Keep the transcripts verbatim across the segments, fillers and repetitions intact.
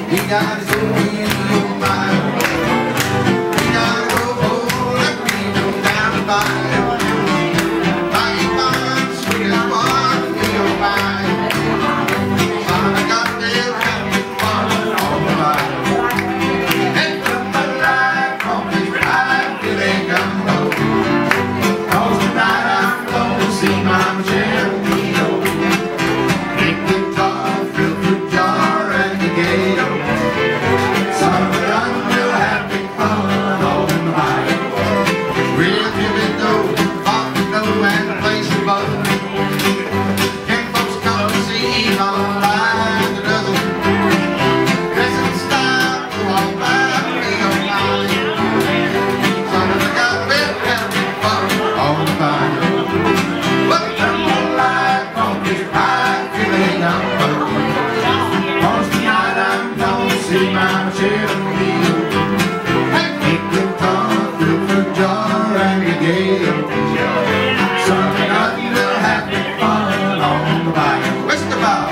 We gotta go in your mind. We gotta go home like we go down the line. Buy one sweet as one for your mind. Son, I got this happy fun all the line. And put my life on this ride till they come home. 'Cause tonight I'm gonna see my Michelle. See my Michelle, make them talk, look for jar and the gale. Something nothing will happen fun on the bayou. What's the bow?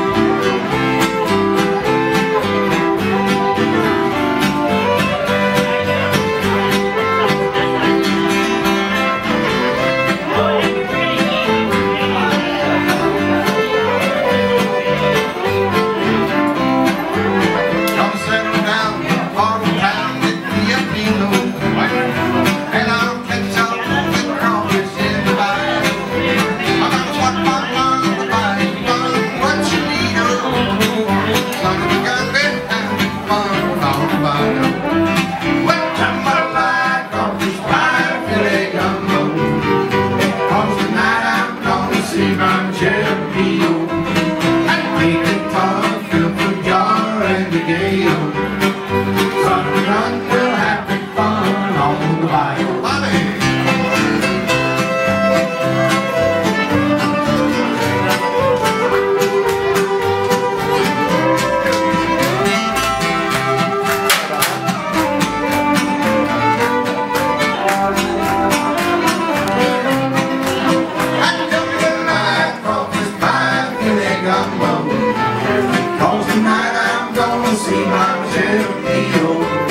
See my Michelle, and we can talk, look for jar and the gale. Something will happen fun on the bayou. Bobby! Cause tonight I'm gonna see my Michelle.